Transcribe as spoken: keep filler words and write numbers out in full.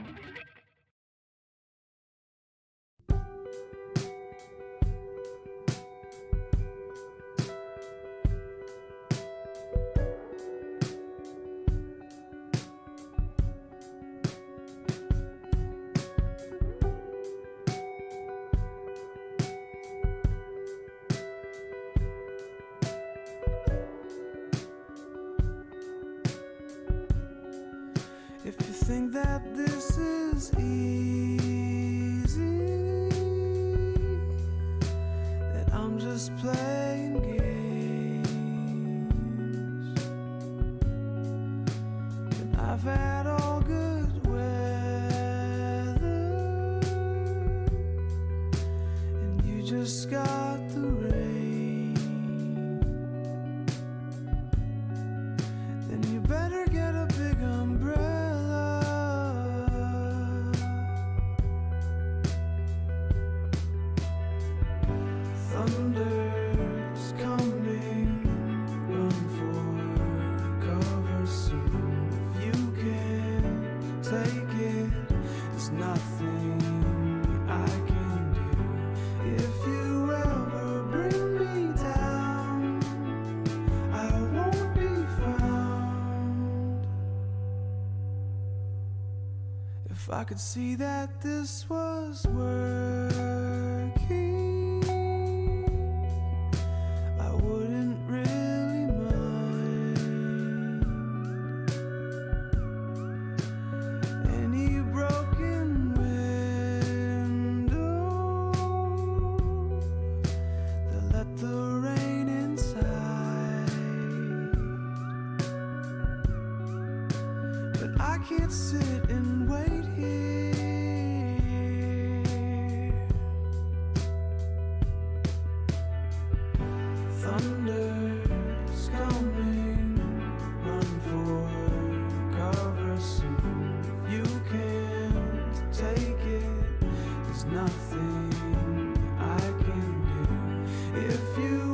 If you think that this is easy, that I'm just playing games, and I've had all good weather, and you just got the rain, then you better get a big umbrella. Thunder's coming, run for cover soon. If you can't take it, there's nothing I can do. If you ever bring me down, I won't be found. If I could see that this was working, I can't sit and wait here. Thunder's coming, run for cover soon. If you can't take it, there's nothing I can do. If you